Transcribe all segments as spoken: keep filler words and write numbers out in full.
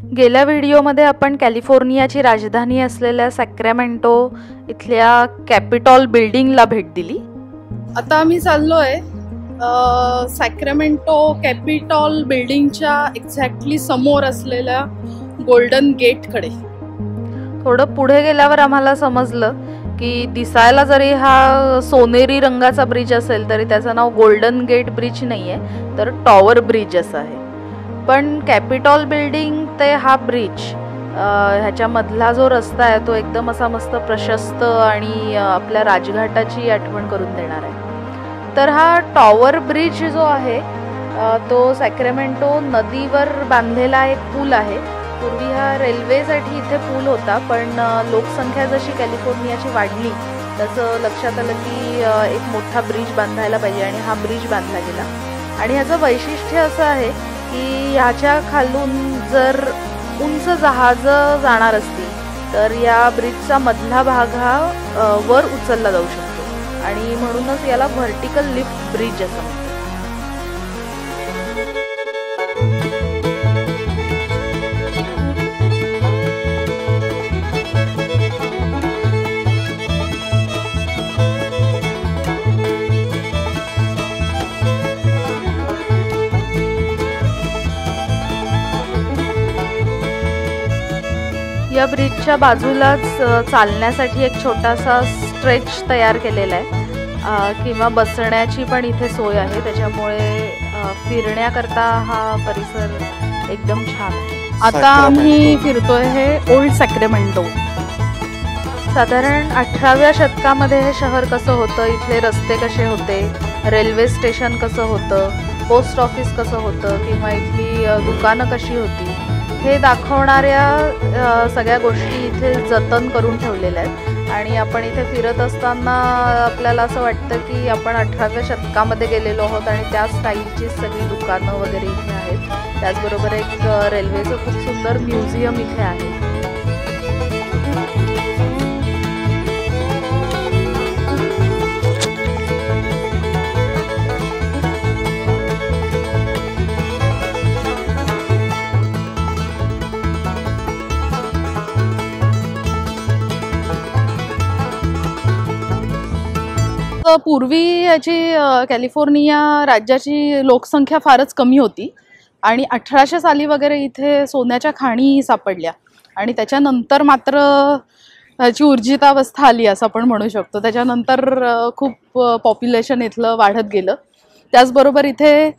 गेल्या व्हिडिओमध्ये आपण कॅलिफोर्नियाची राजधानी असलेल्या सॅक्रामेंटो इथल्या कॅपिटॉल बिल्डिंगला भेट दिली. आता आम्ही चाललोय सॅक्रामेंटो कॅपिटॉल बिल्डिंगच्या एक्झॅक्टली समोर असलेल्या गोल्डन गेटकडे. थोडं पुढे गेल्यावर आम्हाला समजलं की दिसायला जरी हा सोनेरी रंगाचा ब्रिज असेल तरी त्याचं नाव गोल्डन गेट ब्रिज नाही आहे, तर टॉवर ब्रिज असं आहे. पण कॅपिटॉल बिल्डिंग ते हा ब्रिज ह्याच्यामधला जो रस्ता आहे तो एकदम असा मस्त प्रशस्त आणि आपल्या राजघाटाची आठवण करून देणार आहे. तर हा टॉवर ब्रिज जो आहे तो सॅक्रामेंटो नदीवर बांधलेला एक पूल आहे. पूर्वी हा रेल्वेसाठी इथे पूल होता, पण लोकसंख्या जशी कॅलिफोर्नियाची वाढली तसं लक्षात आलं की एक मोठा ब्रिज बांधायला पाहिजे आणि हा ब्रिज बांधला गेला. आणि ह्याचं वैशिष्ट्य असं आहे की ह्याच्या खालून जर उंच जहाजं जाणार असतील तर या ब्रिजचा मधला भाग हा वर उचलला जाऊ शकतो आणि म्हणूनच याला व्हर्टिकल लिफ्ट ब्रिज असं म्हणतात. या ब्रिजच्या बाजूलाच चालण्यासाठी एक छोटासा स्ट्रेच तयार केलेला आहे किंवा बसण्याची पण इथे सोय आहे. त्याच्यामुळे फिरण्याकरता हा परिसर एकदम छान आहे. आता आम्ही फिरतोय हे ओल्ड सॅक्रामेंटो. साधारण अठराव्या शतकामध्ये हे शहर कसं होतं, इथले रस्ते कसे होते, रेल्वे स्टेशन कसं होतं, पोस्ट ऑफिस कसं होतं किंवा इथली दुकानं कशी होती हे दाखवणाऱ्या सगळ्या गोष्टी इथे जतन करून ठेवलेल्या आहेत. आणि आपण इथे फिरत असताना आपल्याला असं वाटतं की आपण अठराव्या शतकामध्ये गेलेलो आहोत आणि त्या स्टाईलची सगळी दुकानं वगैरे इथे आहेत. त्याचबरोबर एक रेल्वेचं खूप सुंदर म्युझियम इथे आहे. पूर्वी याची कॅलिफोर्निया राज्याची लोकसंख्या फारच कमी होती आणि अठराशे साली वगैरे इथे सोन्याच्या खाणी सापडल्या आणि त्याच्यानंतर मात्र ह्याची ऊर्जितावस्था आली असं आपण म्हणू शकतो. त्याच्यानंतर खूप पॉप्युलेशन इथलं वाढत गेलं. त्याचबरोबर इथे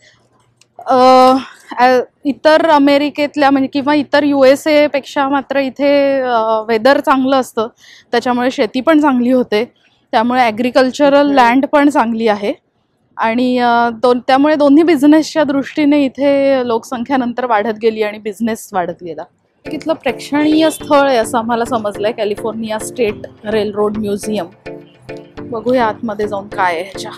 इतर अमेरिकेतल्या म्हणजे किंवा इतर यू एस एपेक्षा मात्र इथे वेदर चांगलं असतं, त्याच्यामुळे शेती पण चांगली होते, त्यामुळे ॲग्रिकल्चरल लँड पण चांगली आहे आणि दोन त्यामुळे दोन्ही बिझनेसच्या दृष्टीने इथे लोकसंख्या नंतर वाढत गेली आणि बिझनेस वाढत गेला. इथलं प्रेक्षणीय स्थळ आहे असं आम्हाला समजलंय कॅलिफोर्निया स्टेट रेलरोड म्युझियम. बघूया आतमध्ये जाऊन काय आहे ह्याच्या.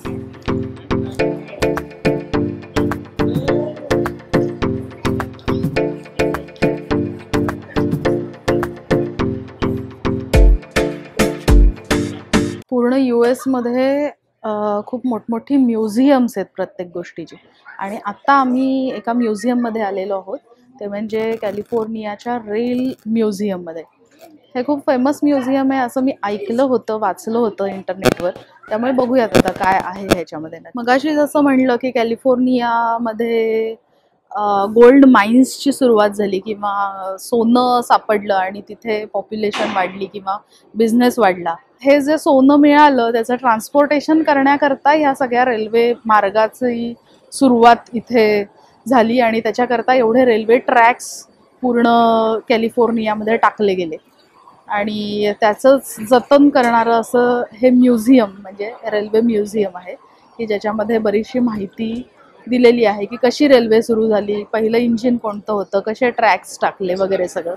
पूर्ण यू एसमध्ये खूप मोठमोठी म्युझियम्स आहेत प्रत्येक गोष्टीची आणि आत्ता आम्ही एका म्युझियममध्ये आलेलो आहोत, ते म्हणजे कॅलिफोर्नियाच्या रेल म्युझियममध्ये. हे खूप फेमस म्युझियम आहे असं मी ऐकलं होतं, वाचलं होतं इंटरनेटवर, त्यामुळे बघूयात आता काय आहे ह्याच्यामध्ये. मगाशी जसं म्हणलं की कॅलिफोर्नियामध्ये गोल्ड माइन्सची सुरुवात झाली किंवा सोनं सापडलं आणि तिथे पॉप्युलेशन वाढली किंवा बिझनेस वाढला. हे जे सोनं मिळालं त्याचं ट्रान्सपोर्टेशन करण्याकरता ह्या सगळ्या रेल्वे मार्गाची सुरुवात इथे झाली आणि त्याच्याकरता एवढे रेल्वे ट्रॅक्स पूर्ण कॅलिफोर्नियामध्ये टाकले गेले आणि त्याचंच जतन करणारं असं हे म्युझियम म्हणजे रेल्वे म्युझियम आहे की ज्याच्यामध्ये बरीचशी माहिती दिलेली आहे की कशी रेल्वे सुरू झाली, पहिलं इंजिन कोणतं होतं, कसे ट्रॅक्स टाकले वगैरे सगळं.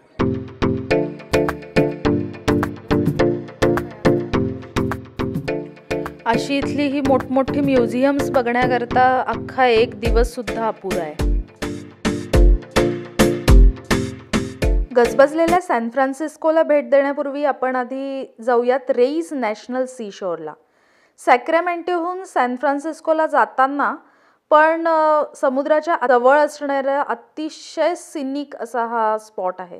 अशी इथली ही मोठमोठी म्युझियम्स बघण्याकरता अख्खा एक दिवस सुद्धा अपुरा आहे. गजबजलेल्या सॅन फ्रान्सिस्कोला भेट देण्यापूर्वी आपण आधी जाऊयात रेईस नॅशनल सी शोरला. सॅक्रामेंटोहून सॅन फ्रान्सिस्कोला जाताना पण अ, समुद्राच्या जवळ असणारा अतिशय सिनिक असा हा स्पॉट आहे.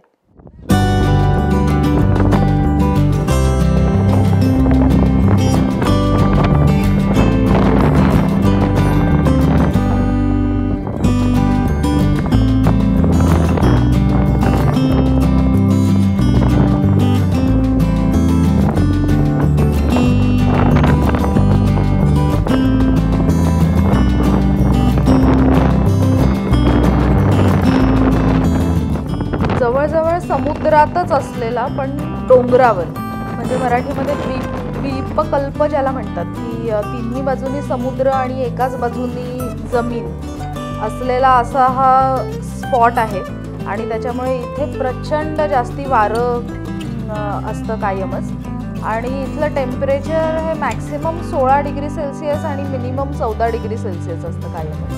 जवळजवळ समुद्रातच असलेला पण डोंगरावर, म्हणजे मराठीमध्ये द्वीप द्वीपकल्प ज्याला म्हणतात, की तिन्ही बाजूनी समुद्र आणि एकाच बाजूनी जमीन असलेला असा हा स्पॉट आहे. आणि त्याच्यामुळे इथे प्रचंड जास्ती वारं असतं कायमच. आणि इथलं टेम्परेचर हे मॅक्सिमम सोळा डिग्री सेल्सिअस आणि मिनिमम चौदा डिग्री सेल्सिअस असतं कायमच.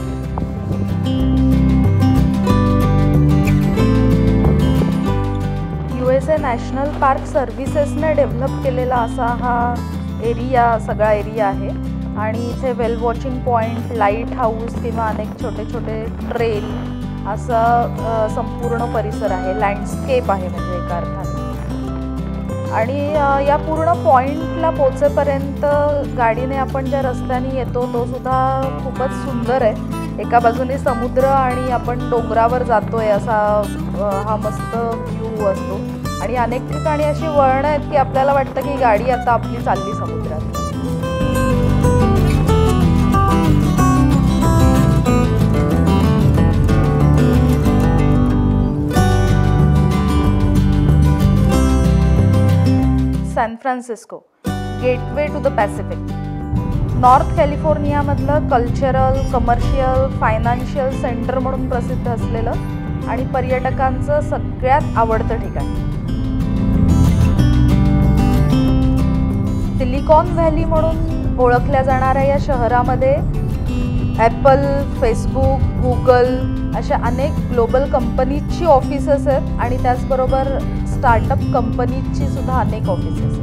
U S A national park सर्व्हिसेसने डेव्हलप केलेला असा हा एरिया, सगळा एरिया आहे. आणि इथे whale watching point, lighthouse किंवा अनेक छोटे छोटे ट्रेल असा संपूर्ण परिसर आहे, लँडस्केप आहे म्हणजे एका अर्थाने. आणि या पूर्ण पॉईंटला पोचेपर्यंत गाडीने आपण ज्या रस्त्याने येतो तो सुद्धा खूपच सुंदर आहे. एका बाजूने समुद्र आणि आपण डोंगरावर जातोय असा हा मस्त व्ह्यू असतो. आणि अनेक ठिकाणी अशी वळणं आहेत की आपल्याला वाटतं की गाडी आता आपली चालली समुद्रात. San Francisco, gateway to the Pacific. North कॅलिफोर्नियामधलं कल्चरल, कमर्शियल, फायनान्शियल सेंटर म्हणून प्रसिद्ध असलेलं आणि पर्यटकांचं सगळ्यात आवडतं ठिकाण. सिलिकॉन व्हॅली म्हणून ओळखल्या जाणाऱ्या या शहरामध्ये ॲपल, फेसबुक, गुगल अशा अनेक ग्लोबल कंपनीजची ऑफिसेस आहेत आणि त्याचबरोबर स्टार्टअप कंपनीजची सुद्धा अनेक ऑफिसेस आहेत.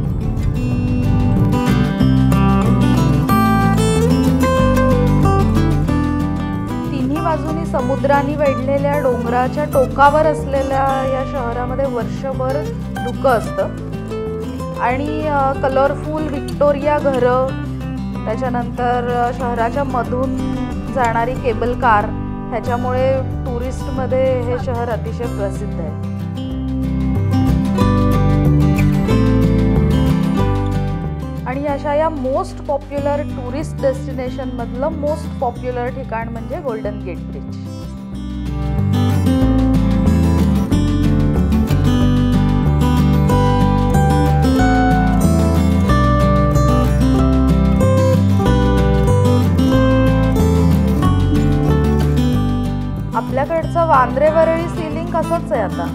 तिन्ही बाजूनी समुद्राने वेढलेल्या डोंगराच्या टोकावर असलेल्या या शहरामध्ये वर्षभर धुकं असतं. आणि कलरफुल व्हिक्टोरिया घरं, त्याच्यानंतर शहराच्या मधून जाणारी केबल कार, ह्याच्यामुळे टुरिस्टमध्ये हे शहर अतिशय प्रसिद्ध आहे. आणि अशा या मोस्ट पॉप्युलर टुरिस्ट डेस्टिनेशनमधलं मोस्ट पॉप्युलर ठिकाण म्हणजे गोल्डन गेट ब्रिज. आपल्याकडचं वांद्रे वरळी सीलिंग कसंच आहे आता.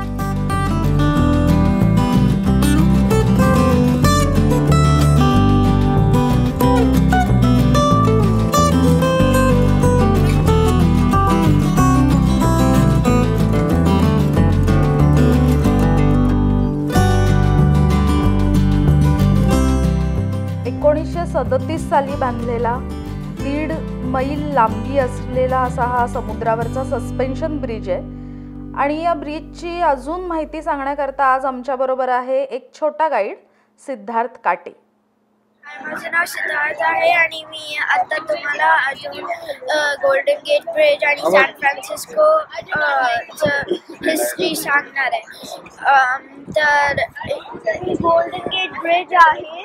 एकोणीसशे सदतीस साली बांधलेला दीड मैल लांबी असलेला असा हा समुद्रावरचा सस्पेन्शन ब्रिज आहे. आणि या ब्रिजची अजून माहिती सांगण्याकरता आज आमच्याबरोबर आहे एक छोटा गाईड, सिद्धार्थ काटे. माझं नाव सिद्धार्थ आहे आणि मी आता तुम्हाला अजून गोल्डन गेट ब्रिज आणि सॅन फ्रान्सिस्को हिस्ट्री सांगणार आहे. तर गोल्डन गेट ब्रिज आहे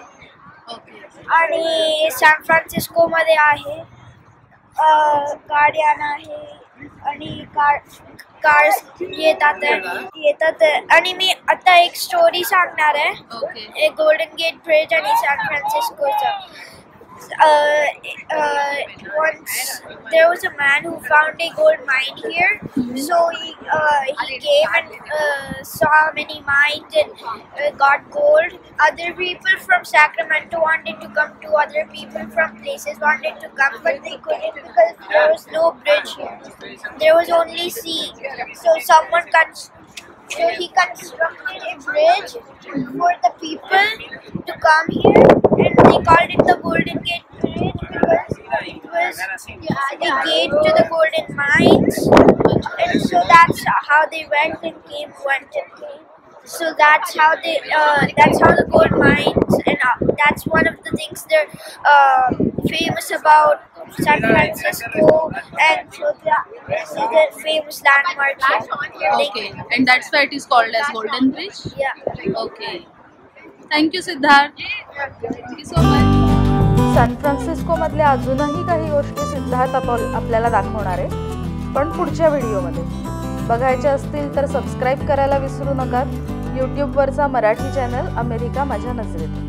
आणि सॅन फ्रान्सिस्कोमध्ये आहे. गाड्या आहे आणि कार कार्स येतात येतात आणि मी आता एक स्टोरी सांगणार आहे गोल्डन गेट ब्रिज आणि सॅन फ्रान्सिस्कोचा. Uh, uh, once there was a man who found a gold mine here, so he uh, he came and uh, saw many mines and uh, got gold. Other people from Sacramento wanted to come to other people from places wanted to come, but they couldn't because there was no bridge here. There was only sea. So someone cons- so he constructed a bridge for the people to come here, and they called it the Golden Gate Bridge because it was the gate to the golden mines, and so that's how they went and came, went and came. So that's how they, uh, that's how the gold mines, and uh, that's one of the things they're uh, famous about San Francisco, and so that, this is a famous landmark here. Okay, and that's why it is called as Golden Bridge. Yeah. Okay. Thank you, Siddharth. Thank you so much. San फ्रान्सिस्कोमधल्या अजूनही काही गोष्टी सिद्धार्थ आप आपल्याला दाखवणार आहे, पण पुढच्या व्हिडिओमध्ये. बघायच्या असतील तर सबस्क्राईब करायला विसरू नका. यूट्यूबवरचा मराठी चॅनल अमेरिका माझ्या नजरेत.